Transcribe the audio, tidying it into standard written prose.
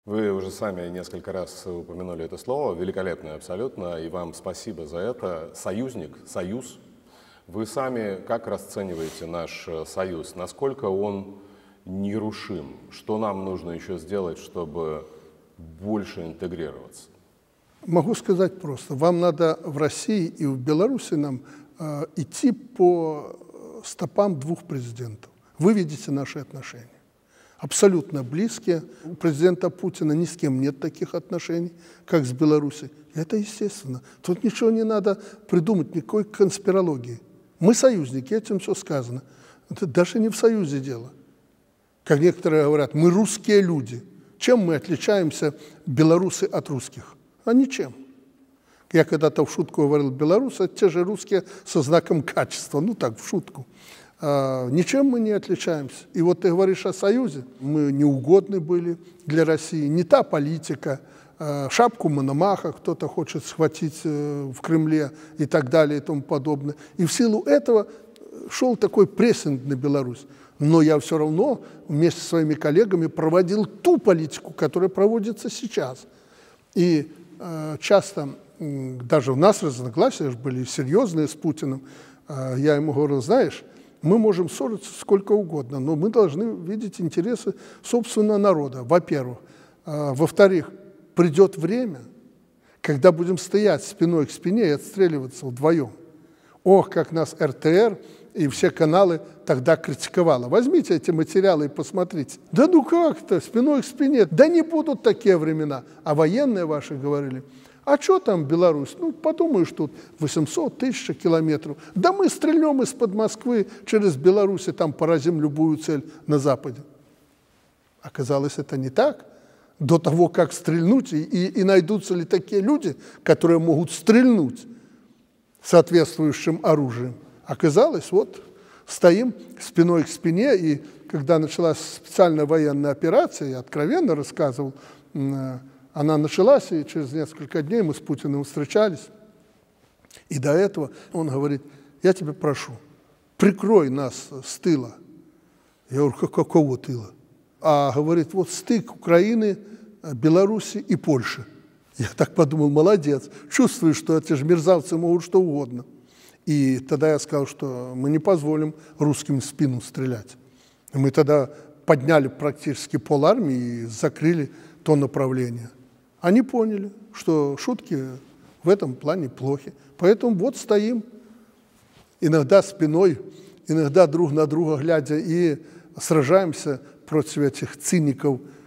Вы уже сами несколько раз упомянули это слово, великолепное абсолютно, и вам спасибо за это. Союзник, союз. Вы сами как расцениваете наш союз? Насколько он нерушим? Что нам нужно еще сделать, чтобы больше интегрироваться? Могу сказать просто. Вам надо в России и в Беларуси нам идти по стопам двух президентов. Вы видите наши отношения. Абсолютно близкие. У президента Путина ни с кем нет таких отношений, как с Беларусью. Это естественно. Тут ничего не надо придумать, никакой конспирологии. Мы союзники, этим все сказано. Это даже не в союзе дело. Как некоторые говорят, мы русские люди. Чем мы отличаемся, белорусы, от русских? А ничем. Я когда-то в шутку говорил, белорусы – это те же русские со знаком качества. Ну так, в шутку. Ничем мы не отличаемся. И вот ты говоришь о союзе. Мы неугодны были для России. Не та политика. Шапку Мономаха кто-то хочет схватить в Кремле и так далее и тому подобное. И в силу этого шел такой прессинг на Беларусь. Но я все равно вместе со своими коллегами проводил ту политику, которая проводится сейчас. И часто даже у нас разногласия были серьезные с Путиным. Я ему говорил, знаешь, мы можем ссориться сколько угодно, но мы должны видеть интересы собственного народа, во-первых. Во-вторых, придет время, когда будем стоять спиной к спине и отстреливаться вдвоем. Ох, как нас РТР и все каналы тогда критиковало. Возьмите эти материалы и посмотрите. Да ну как-то, спиной к спине. Да не будут такие времена. А военные ваши говорили, а что там Беларусь? Ну, подумаешь, тут 800 тысяч километров. Да мы стрельнем из-под Москвы через Беларусь и там поразим любую цель на Западе. Оказалось, это не так. До того, как стрельнуть, и найдутся ли такие люди, которые могут стрельнуть соответствующим оружием. Оказалось, вот стоим спиной к спине, и когда началась специальная военная операция, я откровенно рассказывал, она началась, и через несколько дней мы с Путиным встречались. И до этого он говорит, я тебя прошу, прикрой нас с тыла. Я говорю, какого тыла? А говорит, вот стык Украины, Беларуси и Польши. Я так подумал, молодец, чувствую, что эти же мерзавцы могут что угодно. И тогда я сказал, что мы не позволим русским в спину стрелять. Мы тогда подняли практически полармии и закрыли то направление. Они поняли, что шутки в этом плане плохи. Поэтому вот стоим, иногда спиной, иногда друг на друга глядя, и сражаемся против этих циников,